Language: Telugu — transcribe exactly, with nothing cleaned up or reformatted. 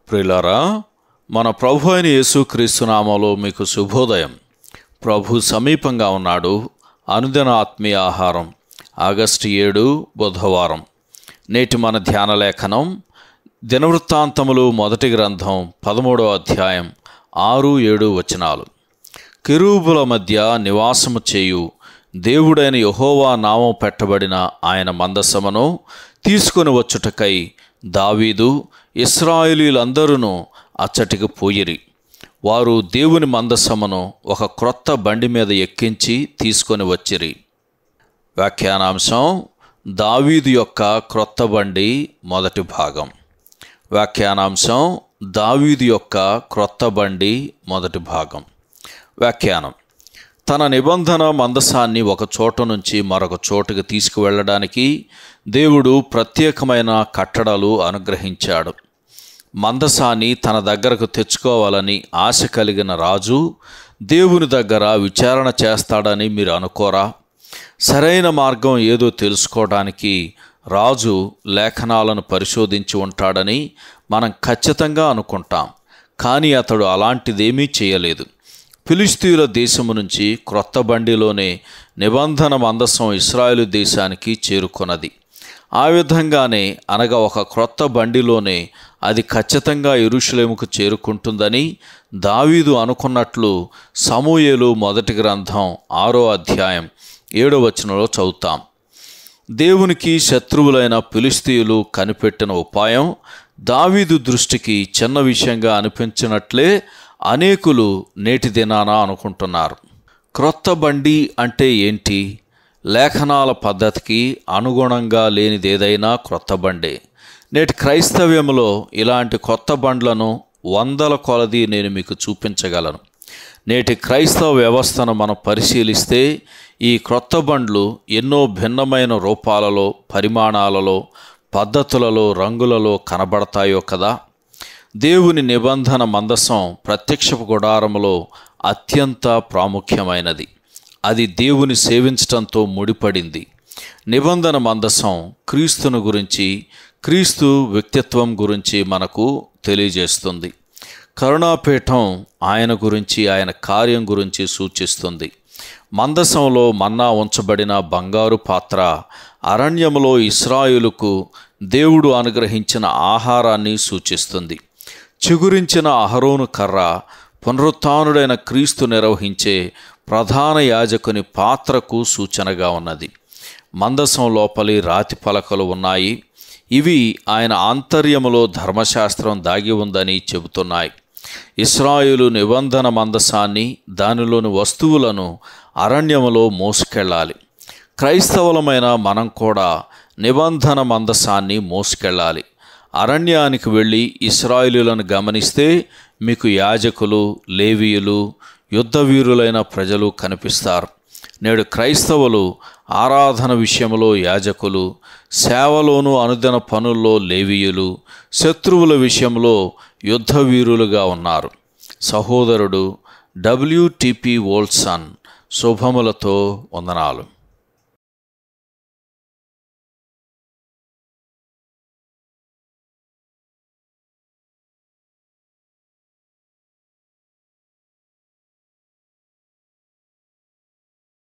ప్రియులారా, మన ప్రభు అయిన యేసుక్రీస్తు నామములో మీకు శుభోదయం. ప్రభు సమీపంగా ఉన్నాడు. అనుదిన ఆత్మీయ ఆహారం, ఆగస్టు ఏడు బుధవారం. నేటి మన ధ్యాన లేఖనం దినవృత్తాంతములు మొదటి గ్రంథం పదమూడవ అధ్యాయం ఆరు ఏడు వచనాలు. కెరూబుల మధ్య నివాసము చేయు దేవుడైన యెహోవా నామం పెట్టబడిన ఆయన మందసమును తీసుకొని వచ్చుటకై దావీదు ఇశ్రాయేలీయులందరూ అచ్చటికి పోయిరి. వారు దేవుని మందసమును ఒక క్రొత్త బండి మీద ఎక్కించి తీసుకొని వచ్చిరి. వ్యాఖ్యానాంశం: దావీదు యొక్క క్రొత్త బండి, మొదటి భాగం. వ్యాఖ్యానాంశం: దావీదు యొక్క క్రొత్త బండి, మొదటి భాగం. వ్యాఖ్యానం: తన నిబంధన మందసాన్ని ఒక చోట నుంచి మరొక చోటుకి తీసుకువెళ్ళడానికి దేవుడు ప్రత్యేకమైన కట్టడలు అనుగ్రహించాడు. మందసాన్ని తన దగ్గరకు తెచ్చుకోవాలని ఆశ కలిగిన రాజు దేవుని దగ్గర విచారణ చేస్తాడని మీరు అనుకోరా? సరైన మార్గం ఏదో తెలుసుకోవడానికి రాజు లేఖనాలను పరిశోధించి ఉంటాడని మనం ఖచ్చితంగా అనుకుంటాం. కానీ అతడు అలాంటిదేమీ చేయలేదు. ఫిలిష్తీయుల దేశము నుంచి క్రొత్త బండిలోనే నిబంధన మందసం ఇశ్రాయేలు దేశానికి చేరుకొన్నది. ఆ విధంగానే, అనగా ఒక క్రొత్త బండిలోనే అది ఖచ్చితంగా యెరూషలేముకు చేరుకుంటుందని దావీదు అనుకున్నట్లు సమూయేలు మొదటి గ్రంథం ఆరో అధ్యాయం ఏడో వచనంలో చదువుతాం. దేవునికి శత్రువులైన ఫిలిష్తీయులు కనిపెట్టిన ఉపాయం దావీదు దృష్టికి చిన్న విషయంగా అనిపించినట్లే అనేకులు నేటి దినాన అనుకుంటున్నారు. క్రొత్త బండి అంటే ఏంటి? లేఖనాల పద్ధతికి అనుగుణంగా లేనిదేదైనా క్రొత్త బండే. నేటి క్రైస్తవ్యంలో ఇలాంటి కొత్త బండ్లను వందల కొలది నేను మీకు చూపించగలను. నేటి క్రైస్తవ వ్యవస్థను మనం పరిశీలిస్తే ఈ క్రొత్త బండ్లు ఎన్నో భిన్నమైన రూపాలలో, పరిమాణాలలో, పద్ధతులలో, రంగులలో కనబడతాయో కదా. దేవుని నిబంధన మందసం ప్రత్యక్షపు గుడారములో అత్యంత ప్రాముఖ్యమైనది. అది దేవుని సేవించటంతో ముడిపడింది. నిబంధన మందసం క్రీస్తును గురించి, క్రీస్తు వ్యక్తిత్వం గురించి మనకు తెలియజేస్తుంది. కరుణాపీఠం ఆయన గురించి, ఆయన కార్యం గురించి సూచిస్తుంది. మందసంలో మన్నా ఉంచబడిన బంగారు పాత్ర అరణ్యములో ఇశ్రాయేలుకు దేవుడు అనుగ్రహించిన ఆహారాన్ని సూచిస్తుంది. చిగురించిన అహరోను కర్ర పునరుత్థానుడైన క్రీస్తు నిర్వహించే ప్రధాన యాజకుని పాత్రకు సూచనగా ఉన్నది. మందసం లోపలి రాతి పలకలు ఉన్నాయి. ఇవి ఆయన ఆంతర్యములో ధర్మశాస్త్రం దాగి ఉందని చెబుతున్నాయి. ఇశ్రాయేలు నిబంధన మందసాన్ని, దానిలోని వస్తువులను అరణ్యములో మోసుకెళ్ళాలి. క్రైస్తవులమైన మనం కూడా నిబంధన మందసాన్ని మోసుకెళ్ళాలి. అరణ్యానికి వెళ్ళి ఇశ్రాయేలీయులను గమనిస్తే మీకు యాజకులు, లేవీయులు, యుద్ధవీరులైన ప్రజలు కనిపిస్తారు. నేడు క్రైస్తవులు ఆరాధన విషయంలో యాజకులు, సేవలోను అనుదిన పనుల్లో లేవీయులు, శత్రువుల విషయంలో యుద్ధవీరులుగా ఉన్నారు. సహోదరుడు డబ్ల్యూటిపి వోల్సన్ శుభములతో వందనాలు.